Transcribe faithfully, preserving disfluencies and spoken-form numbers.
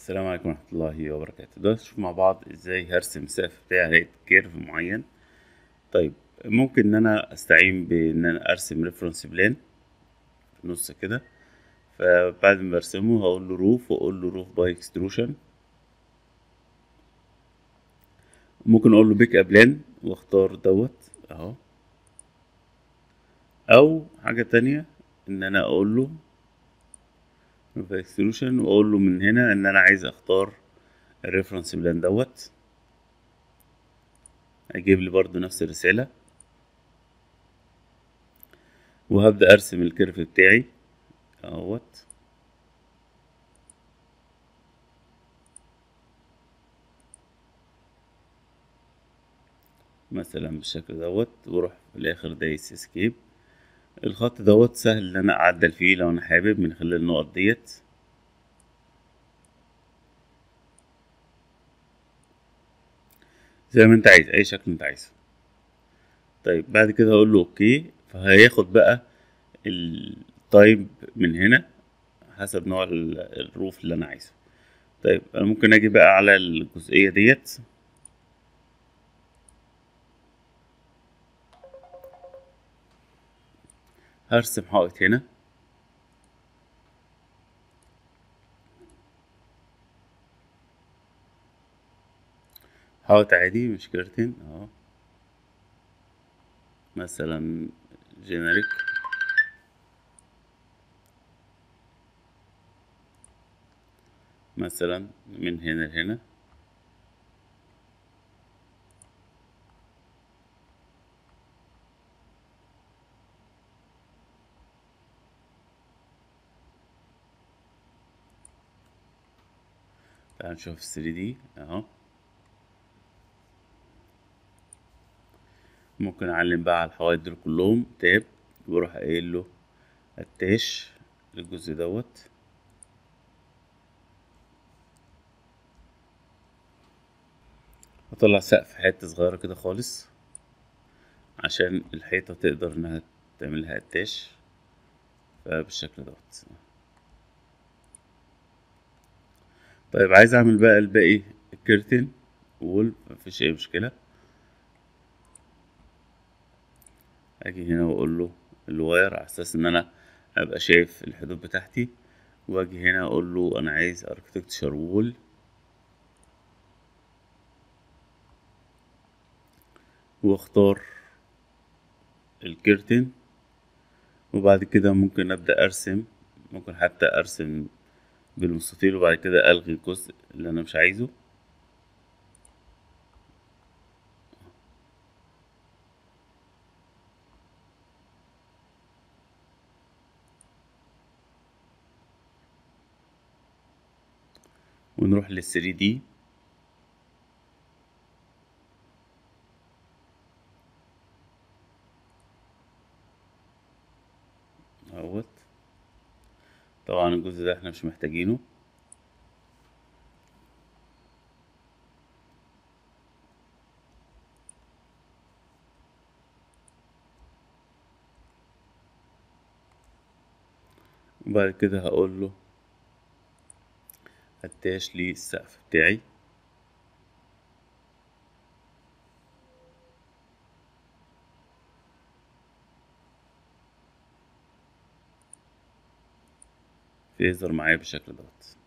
السلام عليكم ورحمة الله وبركاته. دلوقتي نشوف مع بعض ازاي هرسم السقف بتاعي على كيرف معين. طيب، ممكن ان انا استعين بان انا ارسم ريفرنس بلان في النص كده. فبعد ما برسمه هقول له روف واقول له روف باي اكستروشن. ممكن اقول له بيك ابلان واختار دوت اهو، او حاجة تانية ان انا اقول له روف اكستروشن واقول له من هنا ان انا عايز اختار الريفرنس بلان دوت. هيجيب لي برضو نفس الرسالة، وهبدأ ارسم الكيرف بتاعي اهوت مثلا بالشكل دوت، واروح في الاخر دايس اسكيب. الخط دوت سهل ان انا اعدل فيه لو انا حابب من خلال النقط ديت. زي ما انت عايز، اي شكل انت عايزه. طيب بعد كده هقول له اوكي، فهياخد بقى التايب من هنا حسب نوع ال- الروف اللي انا عايزه. طيب انا ممكن اجي بقى على الجزئية ديت، هرسم حائط هنا، حائط عادي مش كيرتن اهو، مثلا جينيريك. مثلا من هنا لهنا. تعال نشوف ثري دي اهو. ممكن اعلم بقى على الحوايط دول كلهم تاب، واروح قايل له اتاش الجزء دوت. هطلع سقف حتة صغيرة كده خالص عشان الحيطة تقدر انها تعملها اتاش، فبالشكل دوت. طيب عايز اعمل بقى الباقي الكيرتن وول، مفيش اي مشكلة. اجي هنا واقول له الواير على اساس ان انا ابقى شايف الحدود بتاعتي، واجي هنا اقول له انا عايز اركتكتشر وول، واختار الكيرتن. وبعد كده ممكن ابدا ارسم، ممكن حتى ارسم بالمستطيل وبعد كده الغي الجزء اللي انا مش عايزه. ونروح لل ثري دي اهوت. طبعا الجزء ده احنا مش محتاجينه. وبعد كده هقول له اتاش لي السقف بتاعي. فيظهر معايا بالشكل دوت.